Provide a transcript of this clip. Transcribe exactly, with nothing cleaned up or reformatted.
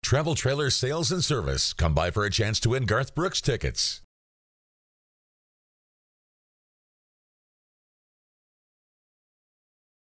Travel Trailer Sales and Service. Come by for a chance to win Garth Brooks tickets.